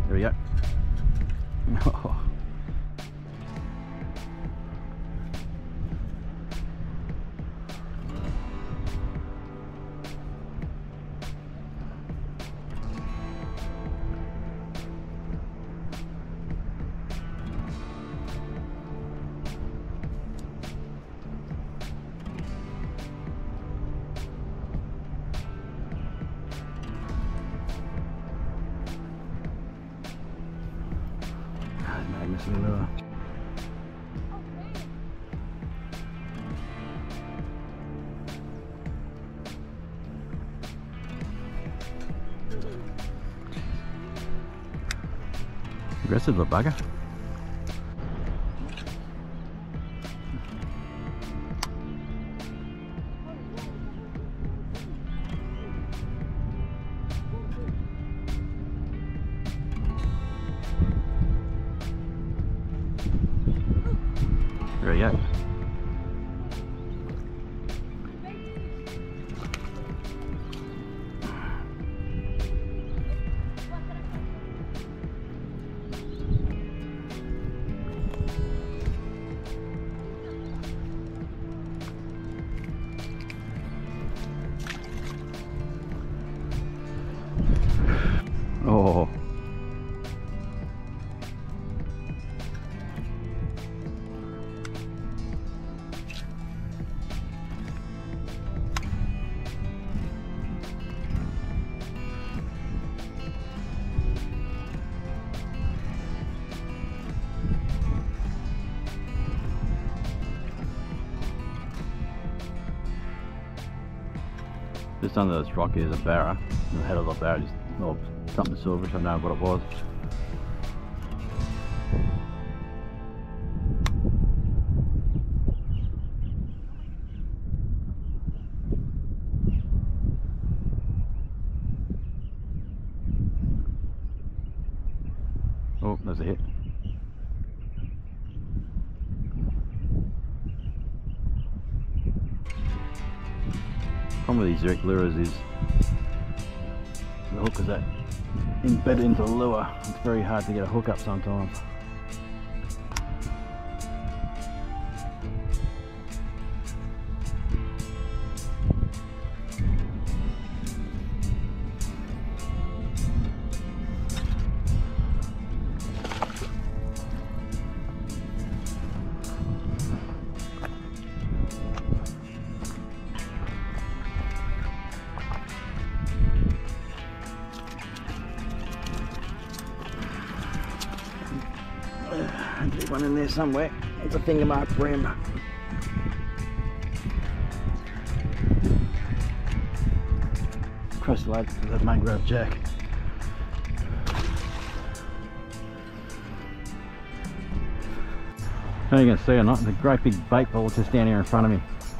There we go. Oh. Magnuson lure. Aggressive little bugger. There we go. Oh. Just under this rock is a barra. The head of the barra is something silver, I don't know what it was. Oh, there's a hit. Problem with these lures is the hook is that embedded into the lure. It's very hard to get a hook up sometimes. There's one in there somewhere. It's a finger mark for him. Across the lake to the mangrove jack. I don't know if you can see or not, the great big bait ball just down here in front of me.